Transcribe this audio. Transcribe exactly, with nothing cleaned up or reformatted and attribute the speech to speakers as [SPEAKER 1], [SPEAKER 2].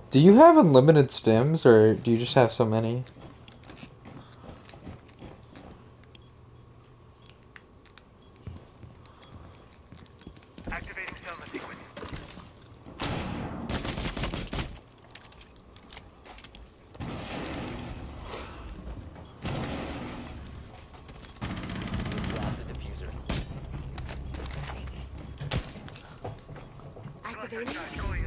[SPEAKER 1] Do you have unlimited stims, or do you just have so many?
[SPEAKER 2] Activating Selma sequence.
[SPEAKER 3] Drop the diffuser.
[SPEAKER 2] Cluster charge going.